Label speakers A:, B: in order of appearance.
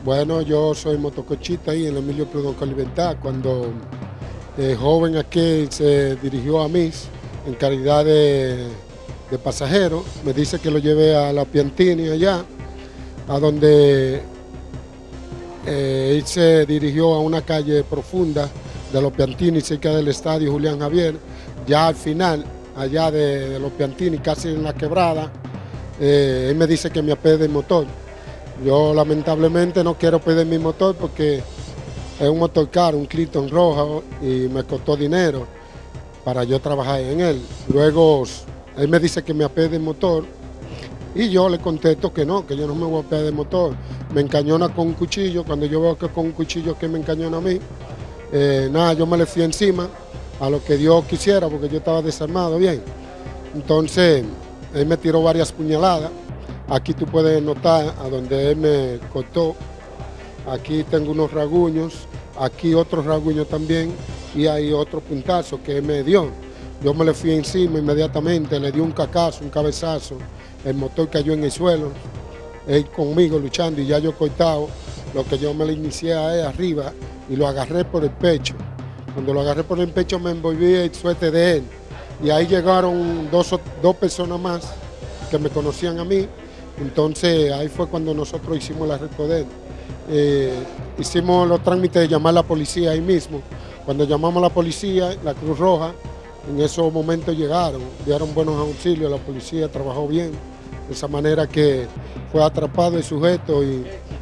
A: Bueno, yo soy motocochista ahí en Emilio Prudón con Libertad. Cuando el joven aquel se dirigió a mí en calidad de pasajero, me dice que lo lleve a la Piantini allá, a donde él se dirigió a una calle profunda de los Piantini, cerca del estadio Julián Javier. Ya al final, allá de los Piantini, casi en la quebrada, él me dice que me apede el motor. Yo lamentablemente no quiero pedir mi motor porque es un motor caro, un Clifton rojo, y me costó dinero para yo trabajar en él. Luego él me dice que me apede el motor y yo le contesto que no, que yo no me voy a apear el motor. Me encañona con un cuchillo. Cuando yo veo que con un cuchillo que me encañona a mí, nada, yo me le fui encima a lo que Dios quisiera, porque yo estaba desarmado bien. Entonces él me tiró varias puñaladas. Aquí tú puedes notar a donde él me cortó. Aquí tengo unos rasguños, aquí otros rasguños también, y hay otro puntazo que él me dio. Yo me le fui encima inmediatamente, le di un cacazo, un cabezazo, el motor cayó en el suelo, él conmigo luchando y ya yo cortado. Lo que yo me le inicié a él arriba y lo agarré por el pecho. Cuando lo agarré por el pecho me envolví el suéter de él, y ahí llegaron dos personas más que me conocían a mí. Entonces ahí fue cuando nosotros hicimos el arresto de él. Hicimos los trámites de llamar a la policía ahí mismo. Cuando llamamos a la policía, la Cruz Roja, en esos momentos llegaron, dieron buenos auxilios, la policía trabajó bien, de esa manera que fue atrapado el sujeto y